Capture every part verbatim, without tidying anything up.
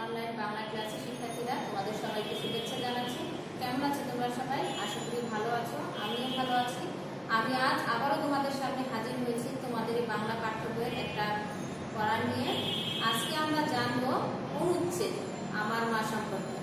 Online Bangla ক্লাসে শিক্ষার্থীরা তোমাদের সবাইকে শুভেচ্ছা জানাচ্ছি। কেমন আছো তোমরা সবাই? আশা করি ভালো আছো, আমিও ভালো আছি। আমি আজ আবারও তোমাদের সামনে হাজির হয়েছি তোমাদের এই বাংলা পাঠ্য বইয়ের একটা পড়া নিয়ে। আজকে আমরা জানবো অনুচ্ছেদ আমার মা সম্পর্কে।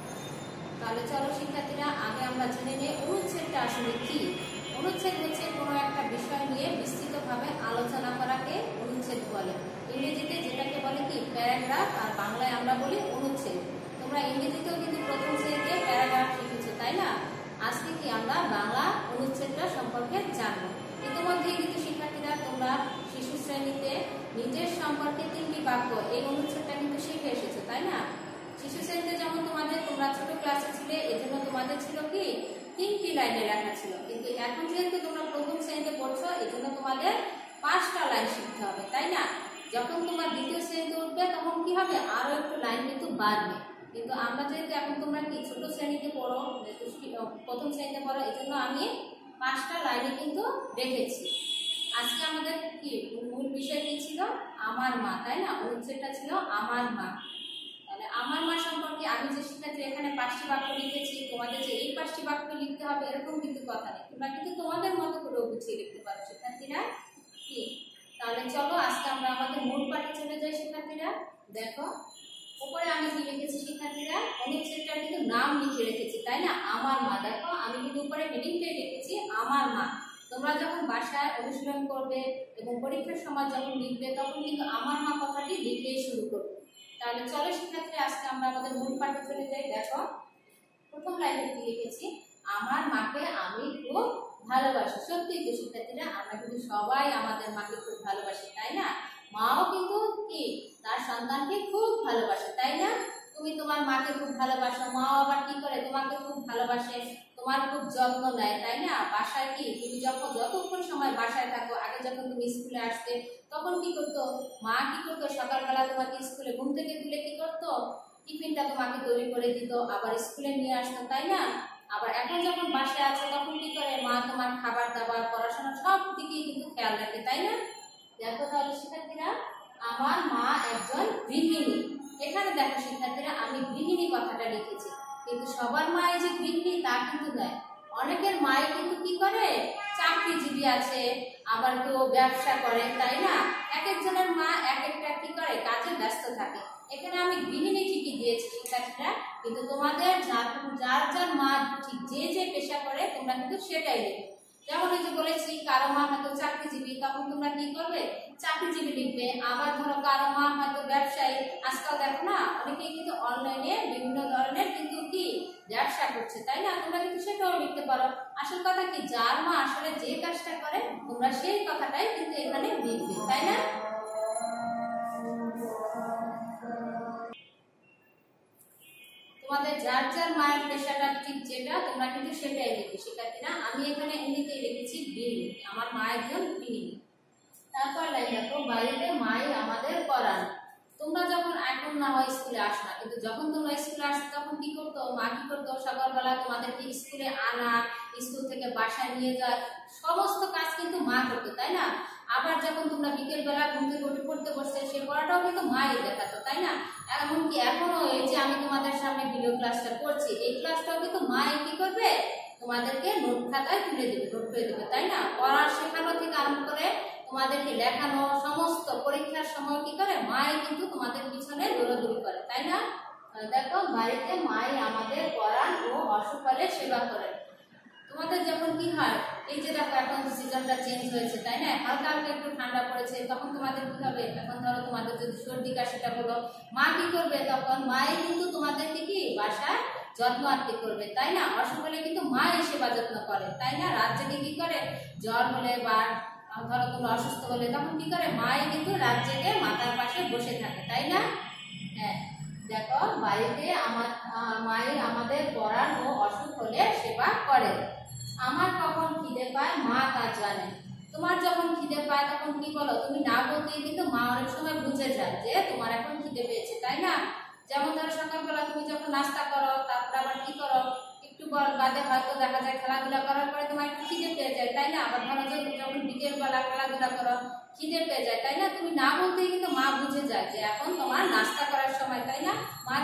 তাহলে চলো শিক্ষার্থীরা, আগে আমরা জেনে নিই অনুচ্ছেদটা আসলে কি। অনুচ্ছেদ হচ্ছে কোনো একটা বিষয় নিয়ে বিস্তৃতভাবে আলোচনা করাকে অনুচ্ছেদ বলে। ইংরেজিতে যেটাকে বলে কি প্যারাগ্রাফ, আর বাংলায় আমরা বলি অনুচ্ছেদ। তোমরা ইংরেজিতেও কিন্তু প্রথম শ্রেণীতে প্যারাগ্রাফ শিখেছো, তাই না? আজকে কি আমরা বাংলা অনুচ্ছেদটা সম্পর্কে জানবো। ইতিমধ্যে কিন্তু শিক্ষার্থীরা তোমরা শিশু শ্রেণীতে নিজের সম্পর্কে তিনটি বাক্য এই অনুচ্ছেদটা কিন্তু শিখে এসেছো, তাই না? শিশু শ্রেণীতে যেমন তোমাদের তোমরা ছোট ক্লাসে ছিলে, এজন্য তোমাদের ছিল কি তিনটি লাইনে লেখা ছিল, কিন্তু এখন যেহেতু তোমরা প্রথম শ্রেণীতে পড়ছো এজন্য তোমাদের পাঁচটা লাইন শিখতে হবে, তাই না? যখন তোমার দ্বিতীয় শ্রেণীতে উঠবে তখন কি হবে, আরো একটু লাইন কিন্তু বাড়বে। কিন্তু আমরা যেহেতু এখন তোমরা কি ছোট শ্রেণীতে পড়ো, প্রথম শ্রেণীতে পড়ো, এজন্য আমি পাঁচটা লাইনে কিন্তু রেখেছি। আজকে আমাদের কি মূল বিষয় কি ছিল? আমার মা, তাই না? অনুচ্ছেদটা ছিল আমার মা। তাহলে আমার মা সম্পর্কে আমি যে শিক্ষার্থী এখানে পাঁচটি বাক্য লিখেছি, তোমাদের যে এই পাঁচটি বাক্য লিখতে হবে এরকম কিন্তু কথা নেই, তোমরা কিন্তু তোমাদের মতো করে গুছিয়ে লিখতে পারো শিক্ষার্থীরা। কি তাহলে চলো আজকে আমরা আমাদের মূল পাঠে চলে যাই শিক্ষার্থীরা। দেখো উপরে আমি কি লিখেছি শিক্ষার্থীরা, অনুচ্ছেদটার কিন্তু নাম লিখে রেখেছি, তাই না? আমার মা। দেখো আমি কিন্তু উপরে হেডিংটাই লিখেছি আমার মা। তোমরা যখন বাসায় অনুশীলন করবে এবং পরীক্ষার সময় যখন লিখবে তখন কিন্তু আমার মা কথাটি লিখলেই শুরু করবে। তাহলে চলো শিক্ষার্থী আজকে আমরা আমাদের মূল পাঠে চলে যাই। দেখো প্রথম লাইনে কি লিখেছি, আমার মাকে আমি খুব ভালোবাসি। সত্যি তো শিক্ষার্থীরা, আমরা কিন্তু সবাই আমাদের মাকে খুব ভালোবাসি, তাই না? মাও কিন্তু কি তার সন্তানকে খুব ভালোবাসে, তাই না? তুমি তোমার মাকে খুব ভালোবাসো, মাও আবার কি করে তোমাকে খুব ভালোবাসে, তোমার খুব যত্ন নেয়, তাই না? বাসায় কি তুমি যখন যতক্ষণ সময় বাসায় থাকো, আগে যখন তুমি স্কুলে আসতে তখন কি করতো মা? কি করতো সকালবেলা তোমাকে স্কুলে ঘুম থেকে তুলে কি করতো, টিফিনটা তোমাকে তৈরি করে দিত, আবার স্কুলে নিয়ে আসতো, তাই না? আবার এখন যখন বাসায় আছে তখন কি করে মা তোমার খাবার দাবার পড়াশোনা সব দিকেই কিন্তু খেয়াল রাখে, তাই না? দেখো তাহলে শিক্ষার্থীরা, আমার মা একজন গৃহিণী। এখানে দেখো শিক্ষার্থীরা, আমি গৃহিণী কথাটা লিখেছি, কিন্তু সবার মা এই যে গৃহিণী তা কিন্তু নয়। অনেকের মাই কিন্তু কি করে চাকরিজীবী আছে, আবার কেউ ব্যবসা করে, তাই না? এক একজনের মা এক একটা কি করে কাজে ব্যস্ত থাকে। এখানে আমি গৃহিণী ঠিকই দিয়েছি শিক্ষার্থীরা, কিন্তু তোমাদের যার যার মা ঠিক যে যে পেশা করে তোমরা কিন্তু সেটাই লিখবে। যেমন এই যে বলেছি কারো মা হয়তো চাকরিজীবী, তখন তোমরা কি করবে চাকরিজীবী লিখবে। আবার ধরো কারো মা হয়তো ব্যবসায়ী, আজকাল দেখো না অনেকেই কিন্তু অনলাইনে বিভিন্ন ধরনের কিন্তু কি ব্যবসা করছে, তাই না? তোমরা কিন্তু সেটাও লিখতে পারো। আসল কথা কি, যার মা আসলে যে কাজটা করে তোমরা সেই কথাটাই কিন্তু এখানে লিখবে, তাই না? তোমাদের যার যার মায়ের পেশাটা ঠিক যেটা তোমরা কিন্তু সেটাই লিখবে শিক্ষার্থীরা। আমি এখানে এমনিতেই লিখেছি গৃহিণী, আমার মা একজন গৃহিণী। তারপর লাইন দেখো, বাড়িতে মাই আমাদের পড়ান। তোমরা যখন এখন না হয় স্কুলে আসো না, কিন্তু যখন তোমরা স্কুলে আসতো তখন কি করতো মা? কি করতো সকালবেলা তোমাদেরকে স্কুলে আনা, স্কুল থেকে বাসায় নিয়ে যাওয়া, সমস্ত কাজ কিন্তু মা করতো, তাই না? আবার যখন তোমরা বিকেল বেলা ঘুম থেকে উঠে পড়তে বসতে সে পড়াটাও কিন্তু মাই দেখাতো, তাই না? এমনকি এখনো এই যে আমি তোমাদের সামনে ভিডিও ক্লাসটা করছি, এই ক্লাসটাও কিন্তু মাই কি করবে তোমাদেরকে নোট খাতায় তুলে দেবে, নোট করে দেবে, তাই না? পড়া শেখানো থেকে আরম্ভ করে তোমাদেরকে লেখানো সমস্ত পরীক্ষার সময় কি করে মাই কিন্তু তোমাদের পিছনে দৌড়াদৌড়ি করে, তাই না? দেখো বাড়িতে মাই আমাদের পড়ান ও অসুখ হলে সেবা করেন। তোমাদের যখন কি হয়, এই যে দেখো এখন সিজনটা চেঞ্জ হয়েছে, তাই না? হালকা হালকা একটু ঠান্ডা পড়েছে, তখন তোমাদের কি হবে, এখন ধরো তোমাদের যদি সর্দি কাশিটা হলো, মা কি করবে তখন? মাই কিন্তু তোমাদেরকে কি বাসায় যত্ন আত্তি করবে, তাই না? অসুখ হলে কিন্তু মাই সেবা যত্ন করে, তাই না? রাত জেগে কি করে, জ্বর হলে বা ধরো তোমরা অসুস্থ হলে তখন কি করে মাই কিন্তু রাত জেগে মাথার পাশে বসে থাকে, তাই না? হ্যাঁ দেখো বাড়িতে আমার মাই আমাদের পড়ান ও অসুখ হলে সেবা করে। আমার কখন খিদে পায় মা তা জানে। তোমার যখন খিদে পায় তখন কি বলো, তুমি না বলতেই কিন্তু মা অনেক সময় বুঝে যায় যে তোমার এখন খিদে পেয়েছে, তাই না? যেমন ধরো সকালবেলা তুমি যখন নাস্তা করো, তারপর আবার কি করো, একটু বাদে হয়তো দেখা যায় খেলাধুলা করার পরে তোমার একটু খিদে পেয়ে যায়, তাই না? আবার ধরো যে যখন বিকেল বেলা খেলাধুলা করো খিদে পেয়ে যায়, তাই না? তুমি না বলতেই কিন্তু মা বুঝে যায় যে এখন তোমার নাস্তা করার সময়, তাই না? মা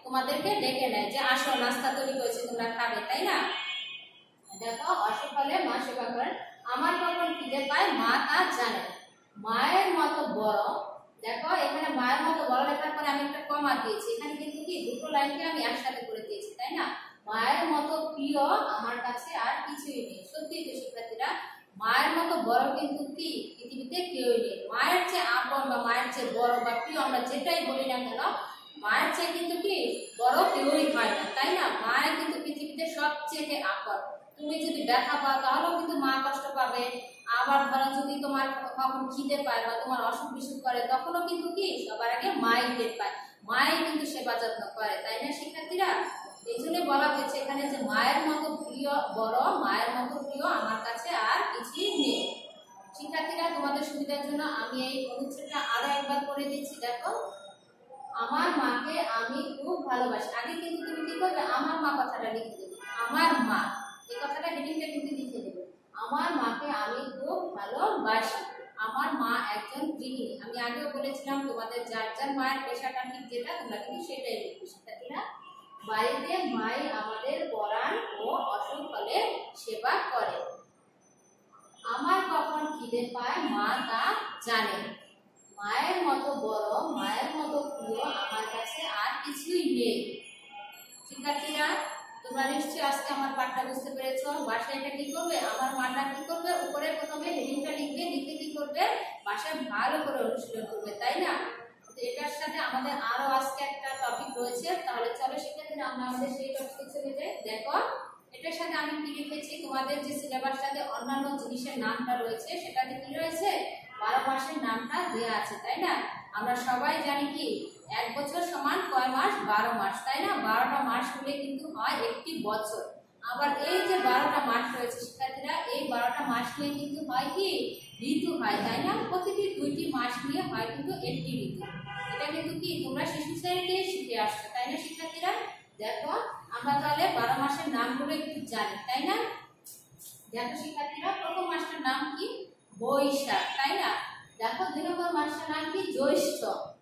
তোমাদেরকে ডেকে নেয় যে আসো নাস্তা তৈরি করেছে তোমরা খাবে, তাই না? দেখো অসুখ হলে মা সেবা করেন, আমার কখন খিদে পায় মা তা জানে, মায়ের মতো বড়। দেখো এখানে মায়ের মতো বড় লেখার পরে আমি একটা কমা দিয়েছি, এখানে কিন্তু কি দুটো লাইনকে আমি একসাথে করে দিয়েছি, তাই না? মায়ের মতো প্রিয় আমার কাছে আর কিছুই নেই। সত্যি তো শিক্ষার্থীরা, মায়ের মতো বড় কিন্তু কি পৃথিবীতে কেউই নেই। মায়ের চেয়ে আপন বা মায়ের চেয়ে বড় বা প্রিয় আমরা যেটাই বলি না কেন, মায়ের চেয়ে কিন্তু কি বড় কেউই হয় না, তাই না? মায়ের কিন্তু পৃথিবীতে সবচেয়ে আপন। তুমি যদি ব্যথা পাও তাহলেও কিন্তু মা কষ্ট পাবে, আবার ধরো যদি তোমার কখন খিদে পায় বা তোমার অসুখ বিসুখ করে তখনও কিন্তু কি সবার আগে মাই টের পায়, মাই কিন্তু সেবা যত্ন করে, তাই না শিক্ষার্থীরা? এই জন্য বলা হয়েছে এখানে যে মায়ের মতো প্রিয় বড়, মায়ের মতো প্রিয় আমার কাছে আর কিছুই নেই। শিক্ষার্থীরা তোমাদের সুবিধার জন্য আমি এই অনুচ্ছেদটা আরো একবার করে দিচ্ছি। দেখো, আমার মাকে আমি খুব ভালোবাসি, আগে কিন্তু তুমি কি করবে আমার মা কথাটা লিখে দেবে, আমার মা এই কথাটা হেডিংটা কিন্তু লিখে দেবে, আমার মাকে আমি খুব ভালোবাসি। আমার মা একজন গৃহিণী, আমি আগেও বলেছিলাম তোমাদের যার যার মায়ের পেশাটা ঠিক যেটা তোমরা কিন্তু সেটাই লিখবে। শিক্ষার্থীরা, বাড়িতে মাই আমাদের পড়ান ও অসুখ হলে সেবা করে, আমার কখন খিদে পায় মা তা জানে, মায়ের মতো বড় মায়ের মতো প্রিয় আমার কাছে আর কিছুই নেই। শিক্ষার্থীরা, তোমরা নিশ্চয়ই আজকে আমার পাঠটা বুঝতে পেরেছো। বাসায় এটা কি করবে, আমার মাটা কি করবে, উপরে প্রথমে হেডিংটা লিখবে, লিখে কি করবে বাসায় ভালো করে অনুশীলন করবে, তাই না? তো এটার সাথে আমাদের আরো আজকে একটা টপিক রয়েছে, তাহলে চলো শিক্ষার্থীরা আমরা আমাদের সেই টপিকে চলে যাই। দেখো এটার সাথে আমি কি লিখেছি, তোমাদের যে সিলেবাসটাতে অন্যান্য জিনিসের নামটা রয়েছে সেটাতে কি রয়েছে, বারো মাসের নামটা দেওয়া আছে, তাই না? আমরা সবাই জানি কি এক বছর সমান কয় মাস, বারো মাস, তাই না? বারোটা মাস হলে কিন্তু হয় একটি বছর। আবার এই যে বারোটা মাস রয়েছে শিক্ষার্থীরা, এই বারোটা মাস নিয়ে কিন্তু হয় কি ঋতু হয়, তাই না? প্রতিটি দুইটি মাস নিয়ে হয় কিন্তু একটি ঋতু। এটা কিন্তু কি তোমরা শিশু শ্রেণীতেই শিখে আসছো, তাই না শিক্ষার্থীরা? দেখো আমরা তাহলে বারো মাসের নামগুলো একটু জানি, তাই না? দেখো শিক্ষার্থীরা, প্রথম মাসটার নাম কি বৈশাখ, তাই না? দেখো দুই নম্বর মাসটার নাম কি জ্যৈষ্ঠ,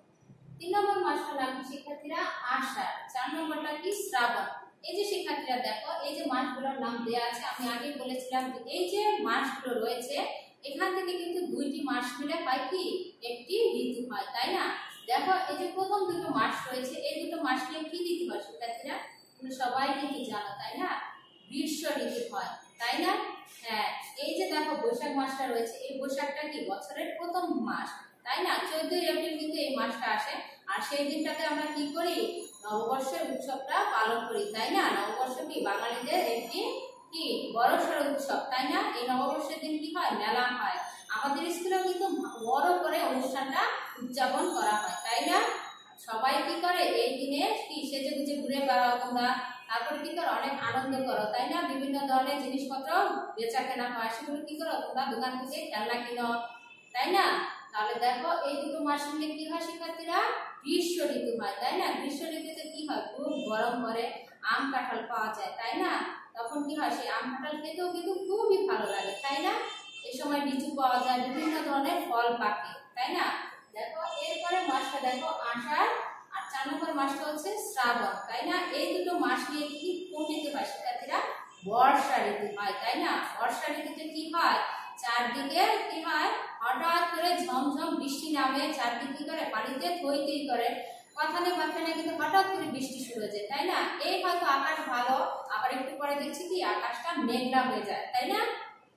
তিন নম্বর মাসটার নাম কি শিক্ষার্থীরা আষাঢ়, চার নম্বরটা কি শ্রাবণ। এই যে শিক্ষার্থীরা দেখো এই যে মাসগুলোর নাম দেওয়া আছে, আমি আগে বলেছিলাম যে এই যে মাসগুলো রয়েছে এখান থেকে কিন্তু দুইটি মাস মিলে হয় কি একটি ঋতু হয়, তাই না? দেখো এই যে প্রথম দুটো মাস রয়েছে, এই দুটো মাস নিয়ে কি ঋতু হয় শিক্ষার্থীরা, তুমি সবাই কিন্তু জানো, তাই না? গ্রীষ্ম ঋতু হয়, তাই না? হ্যাঁ, এই যে দেখো বৈশাখ মাসটা রয়েছে, এই বৈশাখটা কি বছরের প্রথম মাস, তাই না? চোদ্দই এপ্রিল কিন্তু এই মাসটা আসে, আর সেই দিনটাতে আমরা কি করি নববর্ষের উৎসবটা পালন করি, তাই না? নববর্ষ কি বাঙালিদের একটি কি বড়সড় উৎসব, তাই না? এই নববর্ষের দিন কি হয় মেলা হয়, আমাদের স্কুলেও কিন্তু বড় করে অনুষ্ঠানটা উদযাপন করা হয়, তাই না? সবাই কি করে এই দিনে কি সেজে গুজে ঘুরে বেড়াও তোমরা, তারপরে কি করো অনেক আনন্দ করো, তাই না? বিভিন্ন ধরনের জিনিসপত্র বেচা কেনা হয়, সেগুলো কি করো তোমরা দোকান থেকে খেলনা কিনো, তাই না? তাহলে দেখো এই দুটো মাস মিলে কি হয় শিক্ষার্থীরা গ্রীষ্ম ঋতু হয়, তাই না? গ্রীষ্ম ঋতুতে কি হয় খুব গরম করে আম কাঁঠাল পাওয়া যায়, তাই না? তখন কি হয় সেই আম কাঁঠাল খেতেও কিন্তু খুবই ভালো লাগে, তাই না? এই সময় লিচু পাওয়া যায়, বিভিন্ন ধরনের ফল পাকে, তাই না? দেখো এরপরে মাসটা দেখো আষাঢ়, আর চার নম্বর মাসটা হচ্ছে শ্রাবণ, তাই না? এই দুটো মাস নিয়ে কি কোন ঋতু হয় শিক্ষার্থীরা বর্ষা ঋতু হয়, তাই না? বর্ষা ঋতুতে কি হয় চারদিকে কি হয় হঠাৎ করে ঝমঝম বৃষ্টি নামে, চারদিকে করে পানিতে থই থই করে, কথানে কথানে কিন্তু হঠাৎ করে বৃষ্টি শুরু হয়ে যায়, তাই না? এই হয়তো আকাশ ভালো, আবার একটু পরে দেখছি কি আকাশটা মেঘলা হয়ে যায়, তাই না?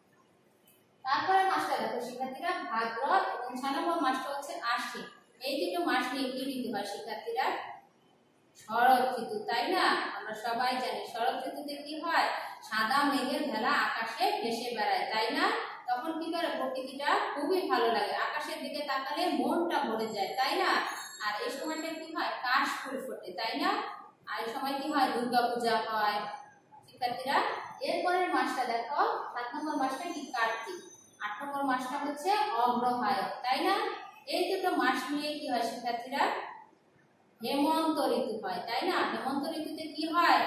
তারপরে মাসটা দেখো শিক্ষার্থীরা ভাদ্র, এবং ছয় নম্বর মাসটা হচ্ছে আশ্বিন। এই দুটো মাস নিয়ে কি ঋতু হয় শিক্ষার্থীরা শরৎ ঋতু, তাই না? আমরা সবাই জানি শরৎ ঋতুতে কি হয় সাদা মেঘের ভেলা আকাশে ভেসে বেড়ায়, তাই না? তখন কি করে প্রকৃতিটা খুবই ভালো লাগে, আকাশের দিকে তাকালে মনটা ভরে যায়, তাই না? আর এই সময়টা কি হয় কাশ ফুল ফোটে, তাই না? আর এই সময় কি হয় দুর্গা পূজা হয় শিক্ষার্থীরা। এরপরের মাসটা দেখো সাত নম্বর মাসটা কি কার্তিক, আট নম্বর মাসটা হচ্ছে অগ্রহায়ণ, তাই না? এই দুটো মাস নিয়ে কি হয় শিক্ষার্থীরা হেমন্ত ঋতু হয়, তাই না? হেমন্ত ঋতুতে কি হয়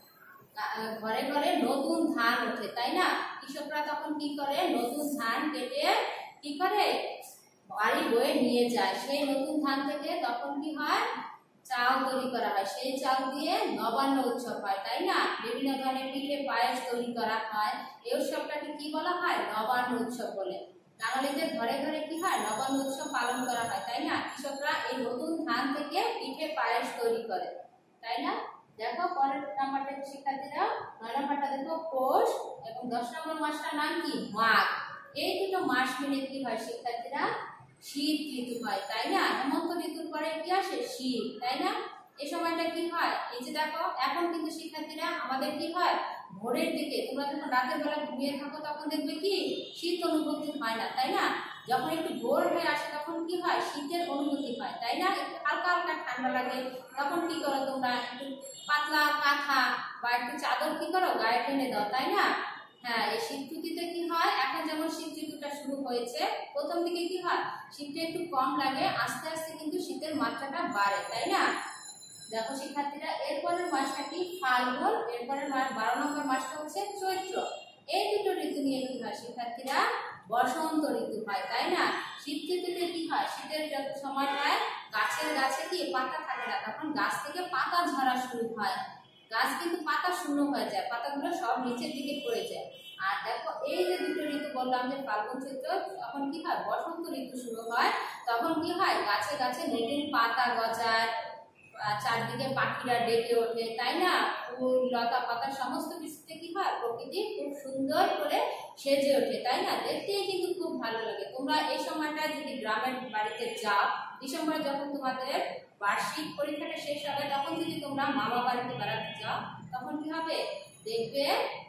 ঘরে ঘরে নতুন ধান ওঠে, তাই না? কৃষকরা তখন কি করে নতুন ধান কেটে কি করে বাড়ি বয়ে নিয়ে যায়, সেই নতুন ধান থেকে তখন কি হয় চাল তৈরি করা হয়, সেই চাল দিয়ে নবান্ন উৎসব হয়, তাই না? বিভিন্ন ধরনের পিঠে পায়েস তৈরি করা হয়। এই উৎসবটাকে কি বলা হয়? নবান্ন উৎসব বলে। বাঙালিদের ঘরে ঘরে কি হয়? নবান্ন উৎসব পালন করা হয়, তাই না? কৃষকরা এই নতুন ধান থেকে পিঠে পায়েস তৈরি করে, তাই না? দেখো পরের নাম্বারটা শিক্ষার্থীরা, নয় নাম্বারটা দেখো পৌষ এবং দশ নম্বর মাসটার নাম কি? মাঘ। এই দুটো মাস মিলে কি হয় শিক্ষার্থীরা? শীত ঋতু হয়, তাই না? হেমন্ত ঋতুর পরে কি আসে? শীত, তাই না? এই সময়টা কি হয়? এই যে দেখো এখন কিন্তু শিক্ষার্থীরা আমাদের কি হয়? ভোরের দিকে তোমরা যখন রাতের বেলা ঘুমিয়ে থাকো তখন দেখবে কি শীত অনুভূতি হয় না, তাই না? যখন একটু ভোর হয়ে আসে তখন কি হয়? শীতের অনুভূতি হয়, তাই না? একটু হালকা হালকা ঠান্ডা লাগে, তখন কি করো তোমরা? একটু পাতলা কাঁথা বা একটু চাদর কি করো? গায়ে টেনে দাও, তাই না? হ্যাঁ, এই শীত ঋতুতে কি হয়? এখন যেমন শীত ঋতুটা শুরু হয়েছে, প্রথম দিকে কি হয়? শীতটা একটু কম লাগে, আস্তে আস্তে কিন্তু শীতের মাত্রাটা বাড়ে, তাই না? দেখো শিক্ষার্থীরা, এরপরের মাসটা কি? ফাল্গুন। এরপরের বারো নম্বর মাসটা হচ্ছে চৈত্র। এই দুটো ঋতু নিয়ে কি হয় শিক্ষার্থীরা? বসন্ত ঋতু হয়, তাই না? শীত ঋতুতে কি হয়? শীতের যত সময় হয় গাছের গাছে কি পাতা থাকে না, তখন গাছ থেকে পাতা ঝরা শুরু হয়, গাছ কিন্তু পাতা শূন্য হয়ে যায়, পাতাগুলো সব নিচের দিকে পড়ে যায়। আর দেখো এই যে দুটো ঋতু বললাম যে ফাল্গুন চৈত্র, তখন কি হয়? বসন্ত ঋতু শুরু হয়, তখন কি হয়? গাছে গাছে নতুন পাতা গজায়, চারদিকে পাখিরা ডেকে ওঠে, তাই না? ফুল লতা পাতা সমস্ত কিছুতে কি হয়? প্রকৃতি খুব সুন্দর করে সেজে ওঠে, তাই না? দেখতেই কিন্তু খুব ভালো লাগে। তোমরা এই সময়টা যদি গ্রামের বাড়িতে যাও, ডিসেম্বরে যখন তোমাদের বার্ষিক পরীক্ষাটা শেষ হবে, তখন যদি তোমরা মামা বাড়িতে বেড়াতে যাও, তখন কি হবে? দেখবে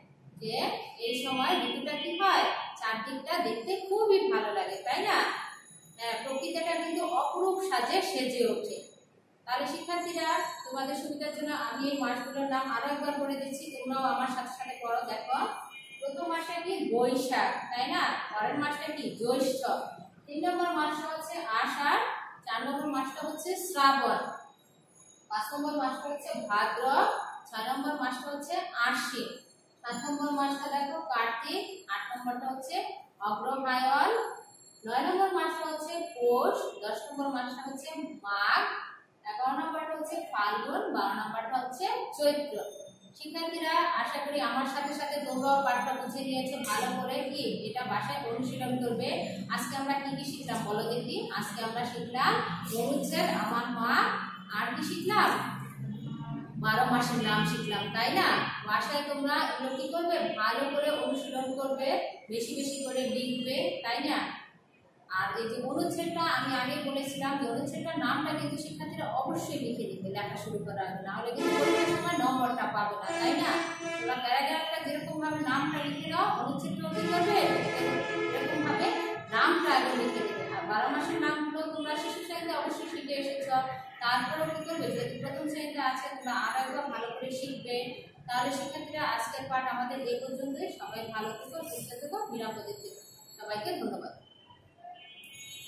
যে এই সময় ঋতুটা কি হয়? চারদিকটা দেখতে খুবই ভালো লাগে, তাই না? হ্যাঁ, প্রকৃতিটা কিন্তু অপরূপ সাজে সেজে ওঠে। তাহলে শিক্ষার্থীরা, তোমাদের সুবিধার জন্য আমি এই মাসগুলোর নাম আরো একবার বলে দিচ্ছি, তোমরাও আমার সাথে সাথে পড়ো। দেখো প্রথম মাসটা কি? বৈশাখ, তাই না? পরের মাসটা কি? জ্যৈষ্ঠ। তিন নম্বর মাসটা হচ্ছে আষাঢ়। চার নম্বর মাসটা হচ্ছে শ্রাবণ। পাঁচ নম্বর মাসটা হচ্ছে ভাদ্র। ছয় নম্বর মাসটা হচ্ছে আশ্বিন। সাত নম্বর মাসটা দেখো কার্তিক। আট নম্বরটা হচ্ছে অগ্রহায়ণ। নয় নম্বর মাসটা হচ্ছে পৌষ। দশ নম্বর মাসটা হচ্ছে মাঘ। এগারো নম্বরটা হচ্ছে ফাল্গুন। বারো নম্বরটা হচ্ছে চৈত্র। শিক্ষার্থীরা, আশা করি আমার সাথে সাথে তোমরাও পাঠটা বুঝে নিয়েছো ভালো করে। কি এটা বাসায় অনুশীলন করবে। আজকে আমরা কি কি শিখলাম বলো দেখি। আজকে আমরা শিখলাম অনুচ্ছেদ, আমার মা, আর কি শিখলাম? বারো মাসের নাম শিখলাম, তাই না? বাসায় তোমরা এগুলো কি করবে? ভালো করে অনুশীলন করবে, বেশি বেশি করে লিখবে, তাই না? আর এই যে অনুচ্ছেদটা আমি আগে বলেছিলাম, যে অনুচ্ছেদটার নামটা কিন্তু শিক্ষার্থীরা অবশ্যই লিখে দিবে লেখা শুরু করার আগে, না হলে কিন্তু পরীক্ষার সময় নম্বরটা পাবে না, তাই না? তোমরা প্যারাগ্রাফটা যেরকম ভাবে নামটা লিখে দাও, অনুচ্ছেদটাও কি করবে? এরকম ভাবে নামটা আগে লিখে দেবে। আর বারো মাসের নামগুলো তোমরা শিশু শ্রেণীতে অবশ্যই শিখে এসেছ, তারপরেও কি করবে? যদি প্রথম শ্রেণীতে আছে তোমরা আরো একবার ভালো করে শিখবে। তাহলে শিক্ষার্থীরা, আজকের পাঠ আমাদের এই পর্যন্তই। সবাই ভালো থেকো, সুস্থ থেকো, নিরাপদে থেকো। সবাইকে ধন্যবাদ।